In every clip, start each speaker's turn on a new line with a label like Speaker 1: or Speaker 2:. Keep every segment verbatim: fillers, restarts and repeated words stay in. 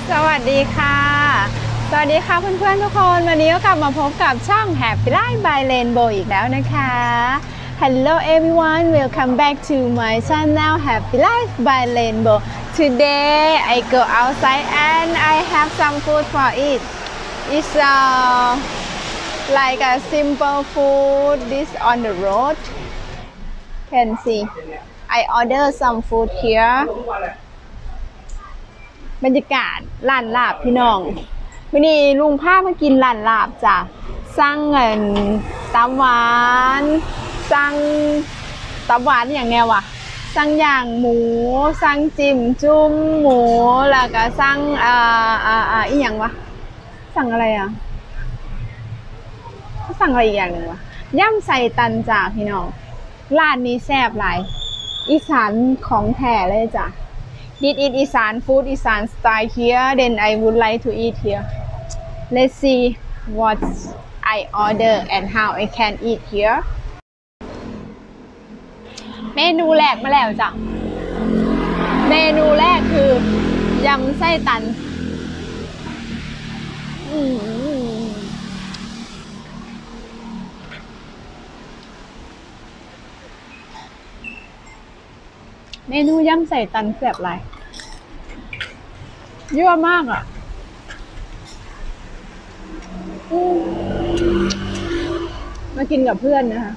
Speaker 1: สวัสดีค่ะสวัสดีค่ะเพื่อนๆทุกคนวันนี้ก็กลับมาพบกับช่อง Happy Life by Rainbow อีกแล้วนะคะ Hello everyone welcome back to my channel Happy Life by Rainbow Today I go outside and I have some food for it It's uh, like a simple food this on the road Can see I order some food hereบรรยากาศร้านลาบพี่น้องวันนี้ลุงพามากินร้านลาบจ้ะสั่งเงินตับหวานสั่งตับหวานอย่างแนวอะสั่งย่างหมูสั่งจิ้มจุ่มหมูแล้วก็สั่งอ่าอ่าอ่าอีกอย่างวะสั่งอะไรอะสั่งอะไรอีกอย่างหนึ่งวะย่ำใส่ตันจ้ะพี่น้องร้านนี้แซ่บหลายอีสานของแท้เลยจ้ะDid eat Isan food Isan style here then I would like to eat here let's see what I order and how I can eat here เมนูแรกมาแล้วจ้ะเมนูแรกคือยำไส้ตันเมนูยำใส่ตันแซ่บหลายเยอะมากอ่ะมากินกับเพื่อนนะคะ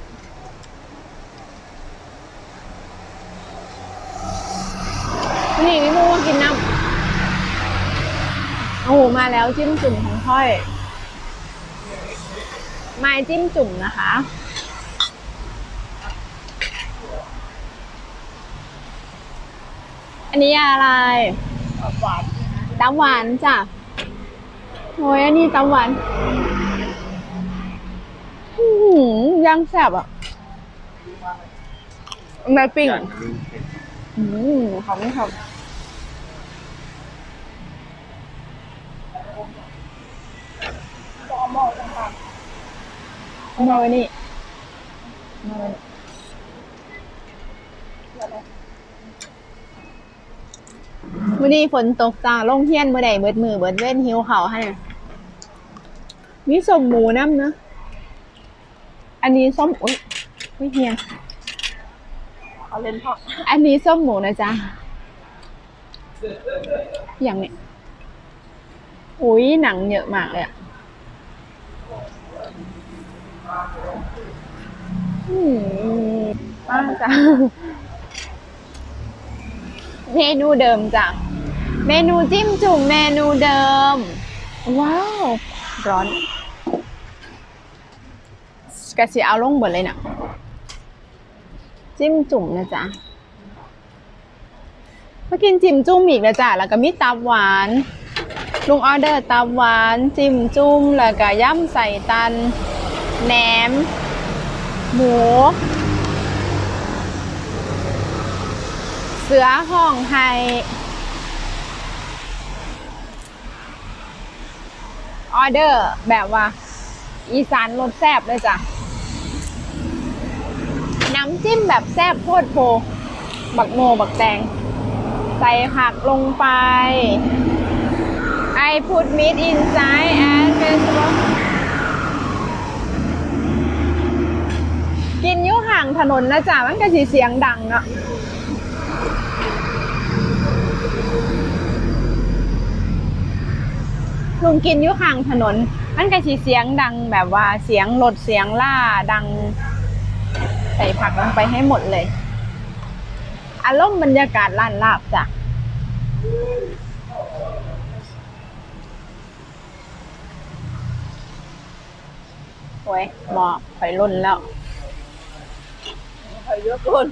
Speaker 1: นี่พี่มูว่ากินน้ำโอ้โหมาแล้วจิ้มจุ่มของค่อยไม้จิ้มจุ่มนะคะอันนี้อะไรตับหวานตับหวานจ้ะโอ้ยอันนี้ตับหวานอืมย่างแซ่บอ่ะแม่ปิ้งอืมหอมหอมเอาหม้อจังค่ะเอาหม้อไว้นี่หม้อไว้มื้อนี้ฝนตกจ้าลงเฮียนมื้อใดเบิดมือเบิดเว้นหิวข้าวให้มีส้มหมูน้ำนะอันนี้ส้มอุ้ยไม่เฮียเอาเล่นพออันนี้ส้มหมูนะจ๊ะอย่างนี้อุ้ยหนังเยอะมากเลยอ่ะอืมป้าจ้ะเมนูเดิมจ้ะเมนูจิ้มจุ่มเมนูเดิมว้าวร้อนกระเสียเอาลงหมดเลยนะจิ้มจุ่มนะจ๊ะมากินจิ้มจุ่มอีกนะจ๊ะแล้วก็มีตับหวานลุงออเดอร์ตับหวานจิ้มจุ่มแล้วก็ย่ำใส่ตันแหนมหมูเสือห้องไฮออเดอร์แบบว่าอีสานรสแซ่บเลยจ้ะน้ำจิ้มแบบแซ่บโคตรโพบักโมบักแตงใส่ผักลงไป I put meat inside and vegetable กินอยู่ห่างถนนนะจ๊ะมันก็สิเสียงดังเนาะลุงกินอยู่ข้างถนนมันก็สิเสียงดังแบบว่าเสียงรถเสียงล่าดังใส่ผักลงไปให้หมดเลยอารมณ์บรรยากาศร้านลาบจ้ะโอ้ยหมอไฟรุ่นแล้วไฟเยอะเกิน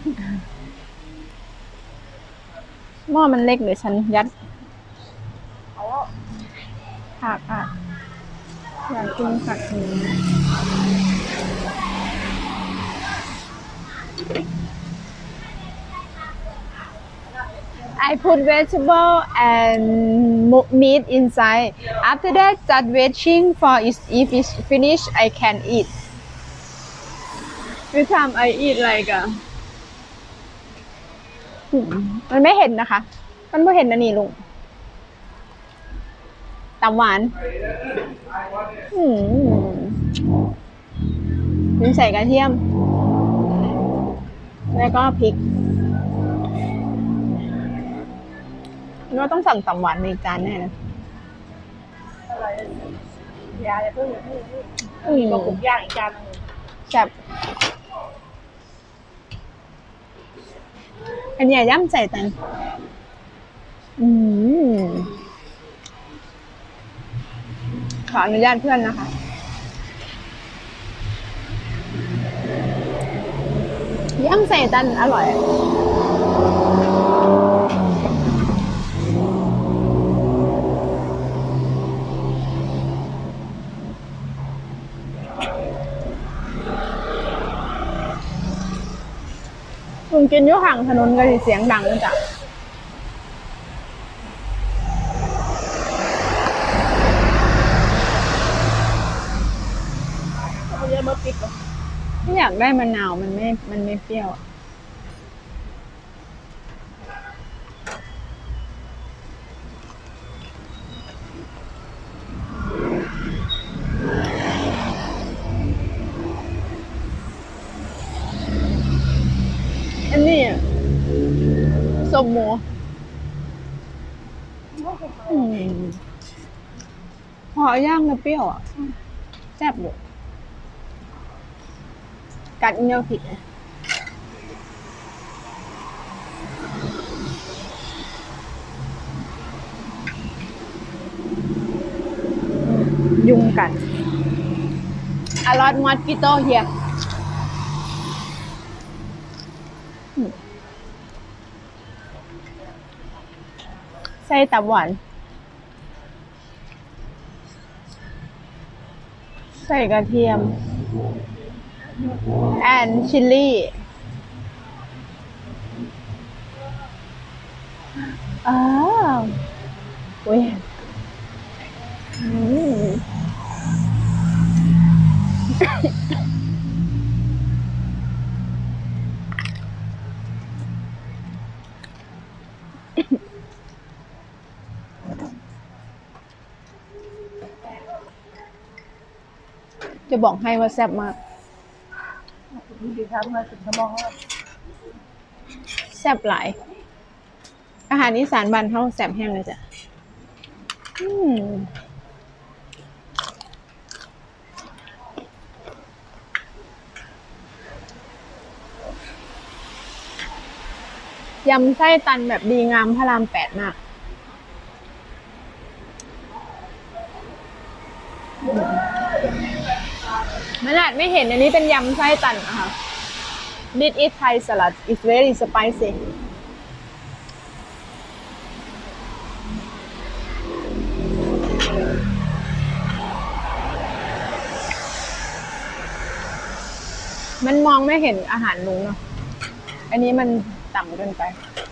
Speaker 1: หม้อมันเล็กหรือฉันยัดผักอ่ะอยากกินผักนี้ I put vegetable and meat inside. After that, start waiting for it. If it's finished, I can eat. Every time I eat like a มันไม่เห็นนะคะมันไม่เห็นนะนี่ลุงตับหวานอืมมีใส่กระเทียมแล้วก็พริกเราต้องสั่งตับหวานในจานแน่นะ
Speaker 2: อะไรยาจะเพิ่งอย่าเพิ่งมีบะหมี่ย่างอีกจานนึง
Speaker 1: แซ่บอันนี้ย่ำใส่ตันอืมขออนุญาตเพื่อนนะคะย่ำใส่ตันอร่อยลุงกินอยู่ห่างถนนก็เสียงดังจ้ะ
Speaker 2: เขาเรียกมะปิกเหรอ
Speaker 1: ไม่อยากได้มะนาวมันไม่มันไม่เปรี้ยวอันนี้สมหมูพอย่างแล้วเปรี้ยวอ่ะแซ่บอยู่กัดเงี้ยวผิดยุงกัดอร่อยมอสกิโตเฮียใส่ตับหวานใส่กระเทียม and chili อ้าวเว้ยจะบอกให้ว่าแซ่บมาก
Speaker 2: ดีครับมาถึงสมองแล้ว
Speaker 1: แซ่บหลายอาหารอีสานบ้านเฮาแซ่บแห้งเลยจ้ะอืมยำไส้ตันแบบดีงามพระรามแปดมากมันอาจไม่เห็นอันนี้เป็นยำไส้ตันนะคะ This is Thai salad. It's very spicy. มันมองไม่เห็นอาหารลุงเนาะอันนี้มันต่ำเกินไป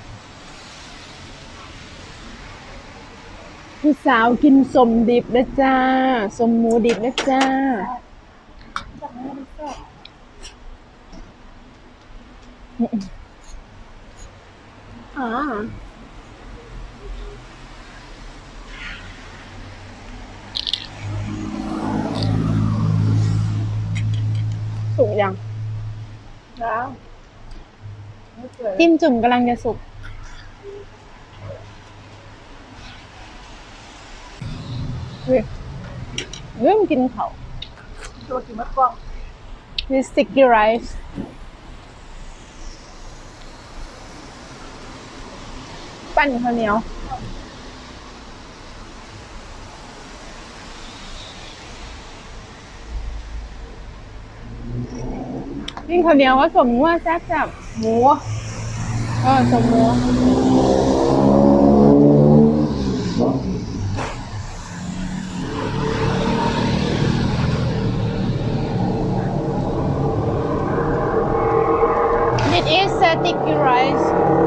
Speaker 1: ผู้สาวกินสมดิบนะจ้าสมหมูดิบนะจ้าอ๋อสุกยัง
Speaker 2: แล้ว
Speaker 1: จิ้มจุ่มกำลังจะสุกเริ่มกินเขา
Speaker 2: ตัวกินมะกอก
Speaker 1: นี่ sticky rice ปั้นข้าวเหนียวนี่ข้าวเหนียวก็สมงัวแซ่บแบบหมูเออสมหมูIt is sticky rice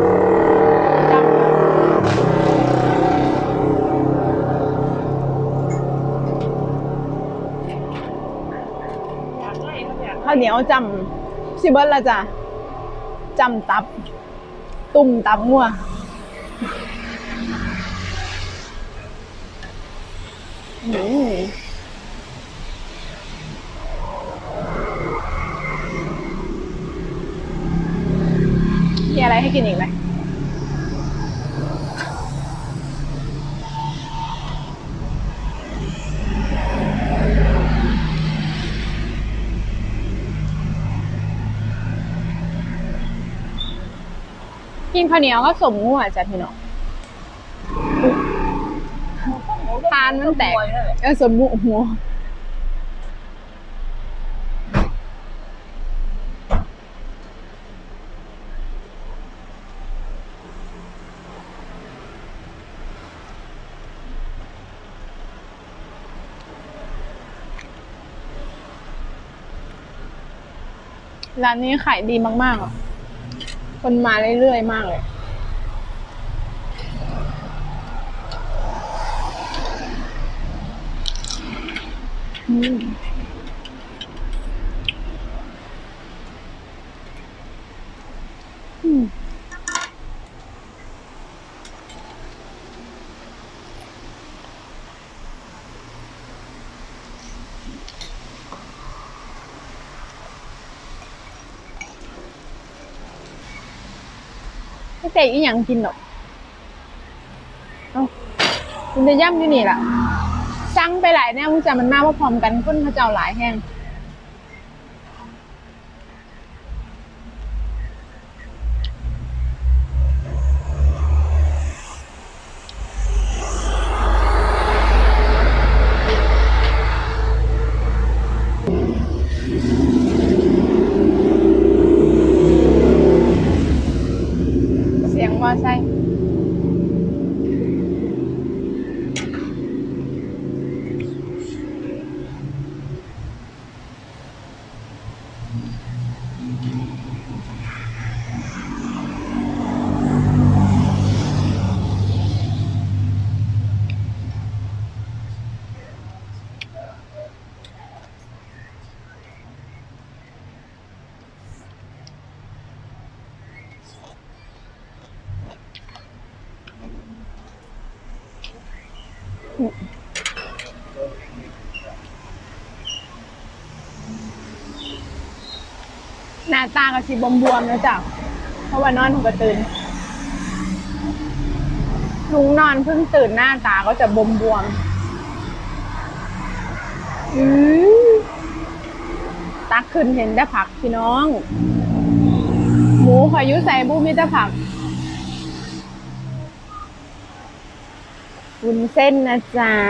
Speaker 1: ข้าวเหนียวจำซิเบิร์ละจ้ะจำตับตุ่มตับงัวอืมมีอะไรให้กินอีกไหมกินข้าวเหนียวก็สมงัวจ้ะพี่น้องทานมันแตกเออสมมุหัวร้านนี้ขายดีมากๆอ่ะคนมาเรื่อยๆมากเลยอืมอืมไม่เตะอีหยังกินหรอกเอ้าคุณจะย่ำที่นี่ล่ะสั่งไปหลายแนวมึงจะมันมาพร้อมกันคนเขาเจ้าหลายแห้งเสียงมอไซค์หน้าตาก็สิบวมๆนะจ๊ะเพราะว่านอนถึงก็ตื่นลุงนอนเพิ่งตื่นหน้าตาก็จะบวมๆอืมตักขึ้นเห็นได้ผักพี่น้องหมูขอยุใส่บุมีแต่ผักวุ้นเส้นนะจ๊ะ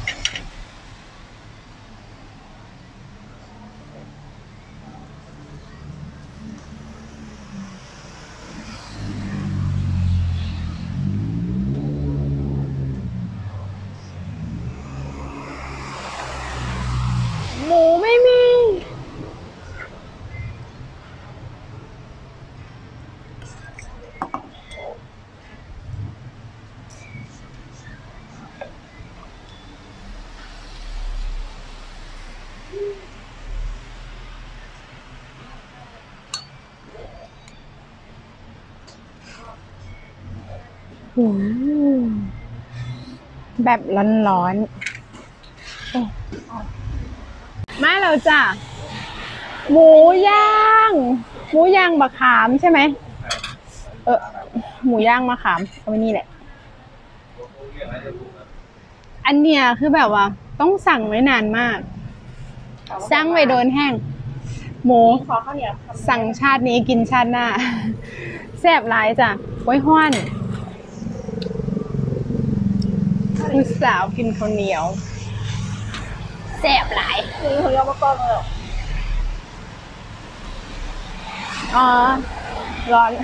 Speaker 1: หมูไม่มีอืมแบบร้อนๆมาแล้วจ้ะหมูย่างหมูย่างมะขามใช่ไหมเออหมูย่างมะขามเอาไว้นี่แหละอันเนี้ยคือแบบว่าต้องสั่งไว้นานมากสั่งไว้โดนแห้งหมู
Speaker 2: ขอข้าวเหนียว
Speaker 1: สั่งชาตินี้กินชาติหน้าแซ่บหลายจ้ะกล้วยห้อนผู้สาวกินข้าวเหนียวแซ่บหลาย
Speaker 2: นี่เขาเรียกว่าก้อนเลย
Speaker 1: อ๋อร้อน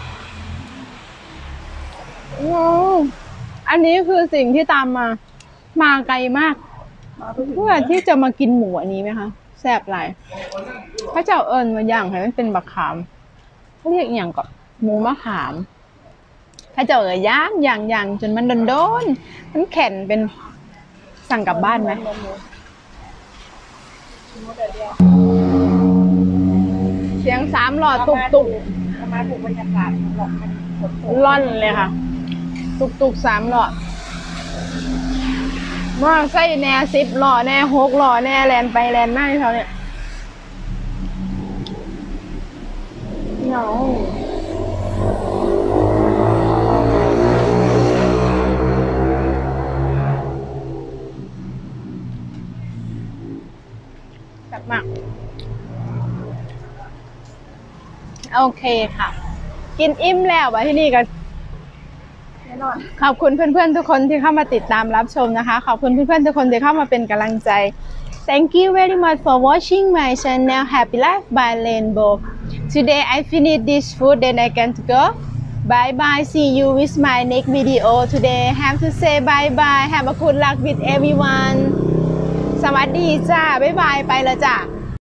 Speaker 1: อืมอันนี้คือสิ่งที่ตามมา มาไกลมากเพื่อที่จะมากินหมูอันนี้ไหมคะแซ่บหลายพระเจ้าเอิญมาย่างให้มันเป็นบักขามเขาเรียกอย่างก่อนหมูมะขามพระเจ้าเอ๋ยย่างย่างย่างจนมันโดนๆมันแข็งเป็นสั่งกลับบ้านไหมเสียงสามหลอดตุกตุก
Speaker 2: มาถูกบรรยากาศหลอกมันฝนตก
Speaker 1: ล่อนเลยค่ะ ตุกตุกสามหลอดว่าใส่แน่สิบหล่อแน่หกหล่อแน่แลนไปแลนมาเขาเนี่ยเหงาแบบมากโอเคค่ะ กินอิ่มแล้ววะที่นี่ก็
Speaker 2: แน่นอน
Speaker 1: ขอบคุณเพื่อนๆทุกคนที่เข้ามาติดตามรับชมนะคะ ขอบคุณเพื่อนๆทุกคนที่เข้ามาเป็นกำลังใจ Thank you very much for watching my channel Happy Life by Rainbow. Today I finish this food, then I can go. Bye bye. See you with my next video. Today I have to say bye bye. Have a good luck with everyone. สวัสดีจ้า บ๊ายบาย ไปแล้วจ้า